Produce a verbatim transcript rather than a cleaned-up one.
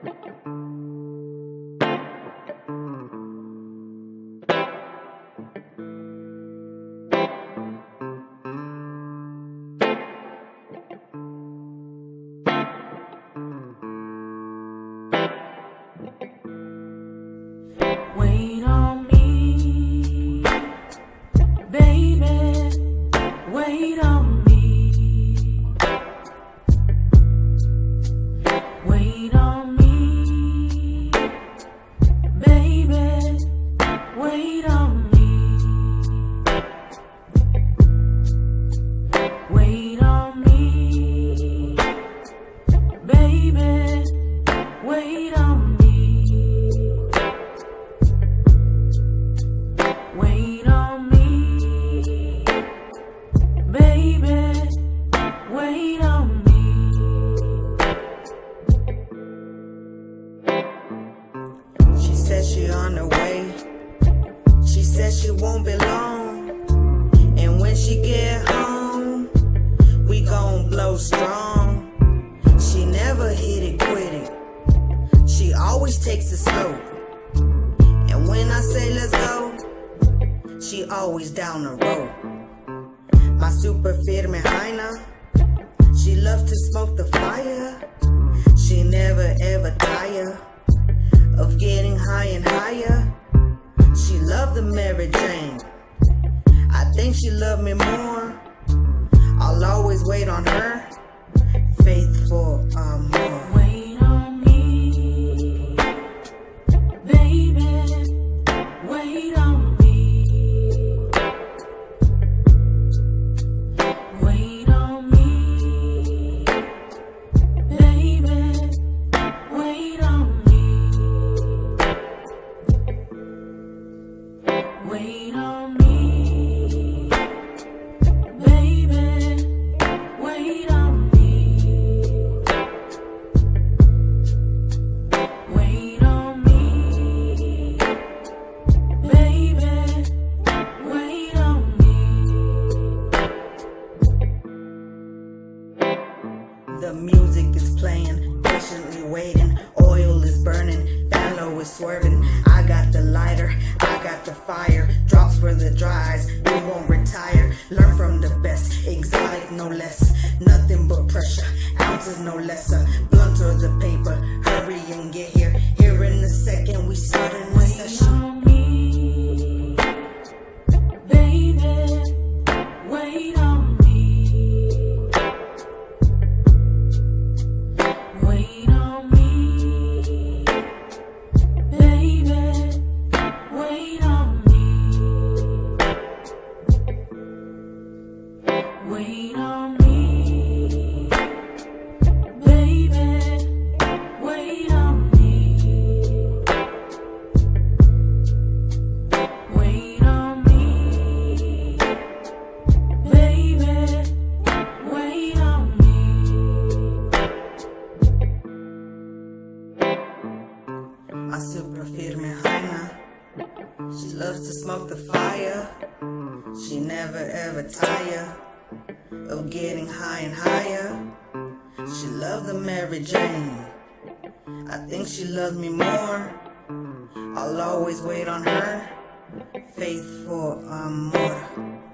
Wait on me, baby, wait on me. Wait on me, baby, wait on me. Wait on me, baby, wait on me. Wait on me, baby, wait on me. She said she on her way. She said she won't be long. And when she get home, we gon' blow strong. She never hit it, quit it. She always takes it slow. And when I say let's go, she always down the road. My super firme hyena, she loves to smoke the fire. She never ever tire of getting high and higher. She loved the Mary Jane. I think she loved me more. I'll always wait on her. Faithful amor. Wait on me, baby, wait on me. Wait on me, baby, wait on me. Wait on me, baby, wait on me. Wait on me, baby, wait on me. The music is playing, patiently waiting. Oil is burning, Fallow is swerving. I got the lighter, I got the fire. Drops for the dries, we won't retire. Learn from the best, exotic no less. Nothing but pressure, ounces no lesser. Blunt or the paper, hurry and get here. Here in a second, we start in the Wait session. on me, baby, wait on me. Wait on me, baby, wait on me. Wait on me, baby, wait on me. Wait on me, baby, wait on me. My super firme hyena, she loves to smoke the fire. She never ever tire of getting high and higher. She loved the Mary Jane. I think she loves me more. I'll always wait on her. Faithful amor.